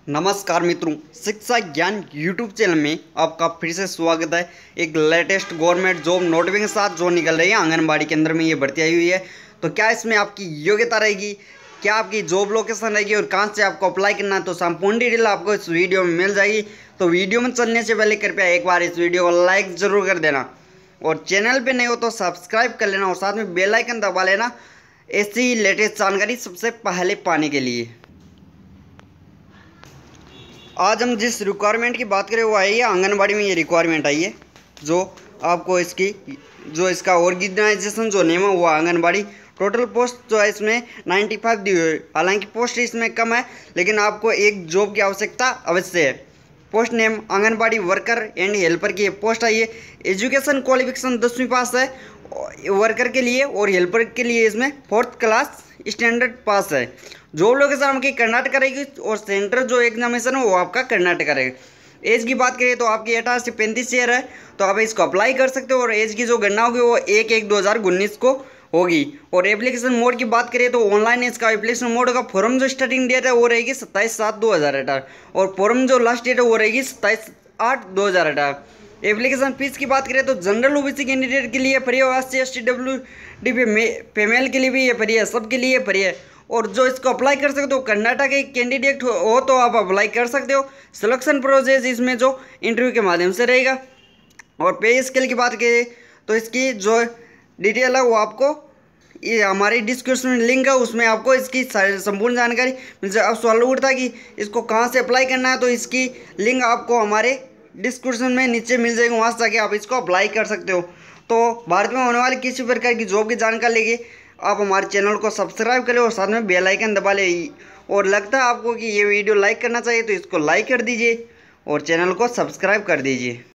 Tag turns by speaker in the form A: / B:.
A: नमस्कार मित्रों, शिक्षा ज्ञान यूट्यूब चैनल में आपका फिर से स्वागत है। एक लेटेस्ट गवर्नमेंट जॉब नोटिफिकेशन के साथ जो निकल रही है आंगनबाड़ी केंद्र में ये भर्ती आई हुई है। तो क्या इसमें आपकी योग्यता रहेगी, क्या आपकी जॉब लोकेशन रहेगी और कहाँ से आपको अप्लाई करना है, तो संपूर्ण डिटेल आपको इस वीडियो में मिल जाएगी। तो वीडियो में चलने से पहले कृपया एक बार इस वीडियो को लाइक ज़रूर कर देना और चैनल पर नहीं हो तो सब्सक्राइब कर लेना और साथ में बेल आइकन दबा लेना ऐसी लेटेस्ट जानकारी सबसे पहले पाने के लिए। आज हम जिस रिक्वायरमेंट की बात करें वो आई है आंगनबाड़ी में। ये रिक्वायरमेंट आई है जो आपको इसका ऑर्गेनाइजेशन जो नेम है वो आंगनबाड़ी। टोटल पोस्ट जो है इसमें 95 दी हुई है। हालांकि पोस्ट इसमें कम है लेकिन आपको एक जॉब की आवश्यकता अवश्य है। Post name anganwadi worker and helper की पोस्ट आई है। एजुकेशन क्वालिफिकेशन 10वीं पास है वर्कर के लिए और हेल्पर के लिए इसमें 4th क्लास स्टैंडर्ड पास है। जॉब लोकेशन आपकी कर्नाटक रहेगी और सेंटर जो एग्जामिनेशन है वो आपका कर्नाटक रहेगा। एज की बात करें तो आपकी 18 से 35 ईयर है तो आप इसको अप्लाई कर सकते हो और एज की जो गणना होगी वो 1/1/2019 को होगी। और एप्लीकेशन मोड की बात करें तो ऑनलाइन इसका एप्लीकेशन मोड होगा। फॉर्म जो स्टार्टिंग डेट है वो रहेगी 27/7/2018 और फॉर्म जो लास्ट डेट है वो रहेगी 27/8/2018। एप्लीकेशन फीस की बात करें तो जनरल ओबीसी कैंडिडेट के लिए फ्री है, SC ST WD फीमेल के लिए भी ये फ्री है, सबके लिए फ्री है। और जो इसको अप्लाई कर सकते हो कर्नाटक के कैंडिडेट हो तो आप अप्लाई कर सकते हो। सिलेक्शन प्रोसेस इसमें जो इंटरव्यू के माध्यम से रहेगा। और पे स्केल की बात करें तो इसकी जो डिटेल है वो आपको ये हमारी डिस्क्रिप्शन में लिंक है, उसमें आपको इसकी संपूर्ण जानकारी मिल जाए। अब सवाल उठता है कि इसको कहाँ से अप्लाई करना है, तो इसकी लिंक आपको हमारे डिस्क्रिप्शन में नीचे मिल जाएगी, वहाँ से जाके आप इसको अप्लाई कर सकते हो। तो भारत में होने वाली किसी प्रकार की जॉब की जानकारी लेके आप हमारे चैनल को सब्सक्राइब करें और साथ में बेल आइकन दबा लें। और लगता है आपको कि ये वीडियो लाइक करना चाहिए तो इसको लाइक कर दीजिए और चैनल को सब्सक्राइब कर दीजिए।